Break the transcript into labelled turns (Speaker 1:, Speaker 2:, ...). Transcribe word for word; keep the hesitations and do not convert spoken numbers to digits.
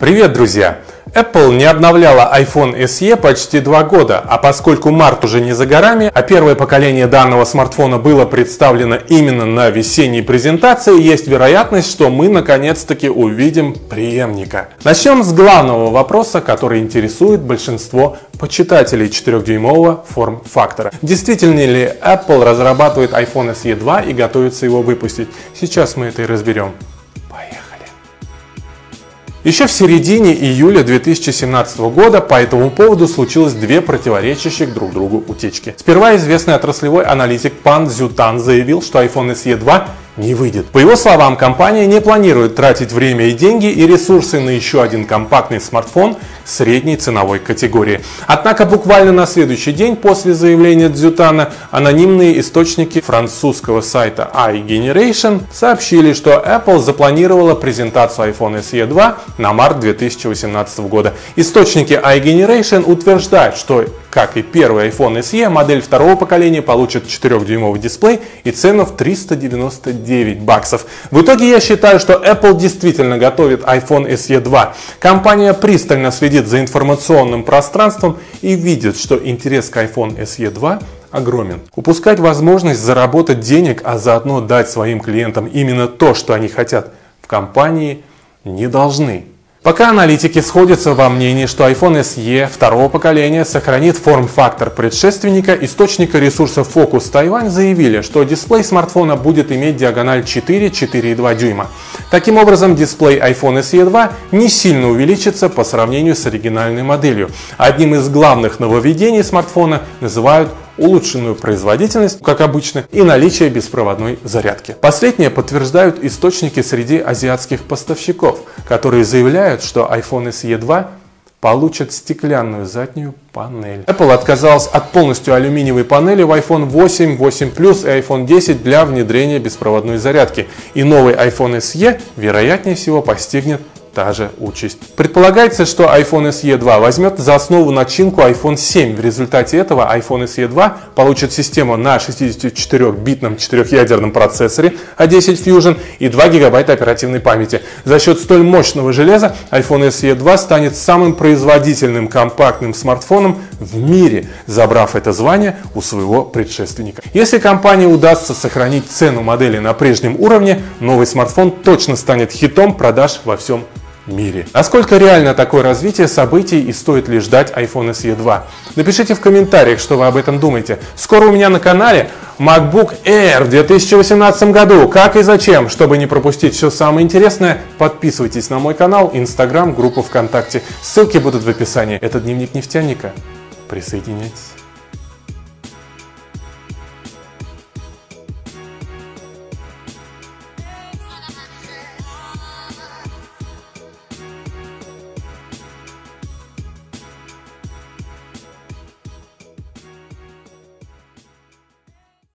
Speaker 1: Привет, друзья! Apple не обновляла iPhone эс и почти два года, а поскольку март уже не за горами, а первое поколение данного смартфона было представлено именно на весенней презентации, есть вероятность, что мы наконец-таки увидим преемника. Начнем с главного вопроса, который интересует большинство почитателей четырёхдюймового форм-фактора. Действительно ли Apple разрабатывает iPhone эс и два и готовится его выпустить? Сейчас мы это и разберем. Еще в середине июля две тысячи семнадцатого года по этому поводу случилось две противоречащих друг другу утечки. Сперва известный отраслевой аналитик Пан Цзютан заявил, что iPhone эс и два не выйдет. По его словам, компания не планирует тратить время и деньги и ресурсы на еще один компактный смартфон средней ценовой категории. Однако буквально на следующий день после заявления Цзютана анонимные источники французского сайта iGeneration сообщили, что Apple запланировала презентацию iPhone эс и два на март две тысячи восемнадцатого года. Источники iGeneration утверждают, что, как и первый iPhone эс и, модель второго поколения получит четырёхдюймовый дисплей и цену в триста девяносто девять баксов. В итоге я считаю, что Apple действительно готовит iPhone эс и два. Компания пристально следит за информационным пространством и видит, что интерес к iPhone эс и два огромен. Упускать возможность заработать денег, а заодно дать своим клиентам именно то, что они хотят, в компании не должны. Пока аналитики сходятся во мнении, что iPhone эс и второго поколения сохранит форм-фактор предшественника, источника ресурса Focus Taiwan заявили, что дисплей смартфона будет иметь диагональ четыре — четыре и два дюйма. Таким образом, дисплей iPhone эс и два не сильно увеличится по сравнению с оригинальной моделью. Одним из главных нововведений смартфона называют улучшенную производительность, как обычно, и наличие беспроводной зарядки. Последнее подтверждают источники среди азиатских поставщиков, которые заявляют, что iPhone эс и два получит стеклянную заднюю панель. Apple отказалась от полностью алюминиевой панели в iPhone восемь, восемь плюс и iPhone десять для внедрения беспроводной зарядки. И новый iPhone эс и, вероятнее всего, постигнет та же участь. Предполагается, что iPhone эс и два возьмет за основу начинку iPhone семь. В результате этого iPhone эс и два получит систему на шестидесятичетырёхбитном четырехъядерном процессоре а десять Fusion и два гигабайта оперативной памяти. За счет столь мощного железа iPhone эс и два станет самым производительным компактным смартфоном в мире, забрав это звание у своего предшественника. Если компании удастся сохранить цену модели на прежнем уровне, новый смартфон точно станет хитом продаж во всем мире. Насколько реально такое развитие событий и стоит ли ждать iPhone эс и два? Напишите в комментариях, что вы об этом думаете. Скоро у меня на канале MacBook Air в две тысячи восемнадцатом году. Как и зачем? Чтобы не пропустить все самое интересное, подписывайтесь на мой канал, Instagram, группу ВКонтакте. Ссылки будут в описании. Это дневник нефтяника. Присоединяйтесь.